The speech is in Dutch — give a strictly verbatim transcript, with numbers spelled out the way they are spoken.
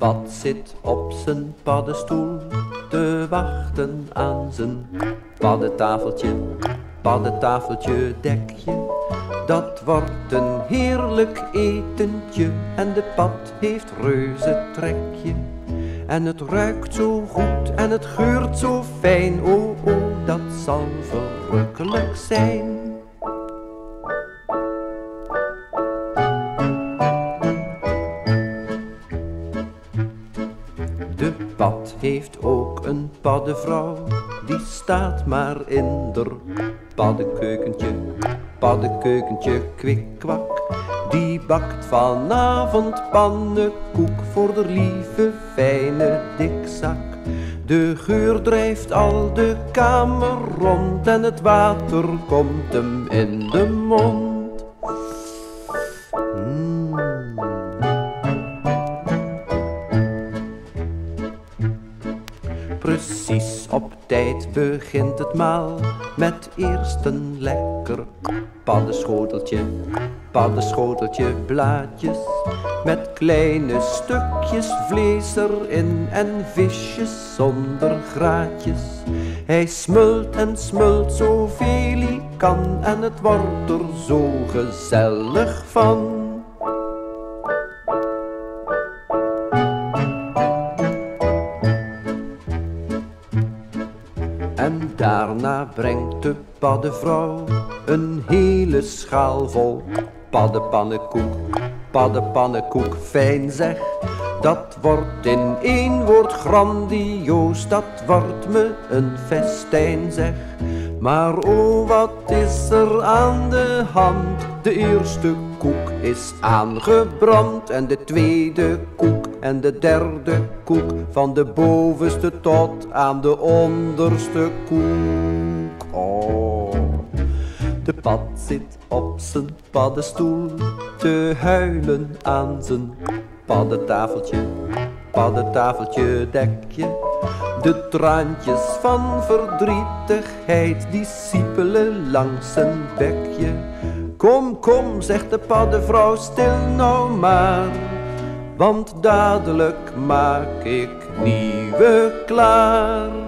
pad zit op zijn paddenstoel te wachten aan zijn paddentafeltje. Paddentafeltje dek je, dat wordt een heerlijk etentje. En de pad heeft reuze trekje. En het ruikt zo goed en het geurt zo fijn. Oh, oh, dat zal verrukkelijk zijn. De pad heeft ook een paddenvrouw, die staat maar in der paddenkeukentje. Paddenkeukentje kwik-kwak, die bakt vanavond pannenkoek voor de lieve fijne dikzak. De geur drijft al de kamer rond en het water komt hem in de mond. Mm. Precies op tijd begint het maal, met eerst een lekker paddenschoteltje. Paddenschoteltje blaadjes, met kleine stukjes vlees erin en visjes zonder graatjes. Hij smult en smult zoveel hij kan en het wordt er zo gezellig van. En daarna brengt de paddenvrouw een hele schaal vol paddenpannenkoek. Paddenpannenkoek, fijn zeg, dat wordt in één woord grandioos. Dat wordt me een festijn zeg. Maar oh, wat is er aan de hand? De eerste koek is aangebrand en de tweede koek en de derde koek, van de bovenste tot aan de onderste koek. Oh. De pad zit op zijn paddenstoel te huilen aan zijn paddentafeltje. Paddentafeltje dek je, de traantjes van verdrietigheid die siepelen langs zijn bekje. Kom, kom, zegt de paddenvrouw, stil nou maar, want dadelijk maak ik nieuwe klaar.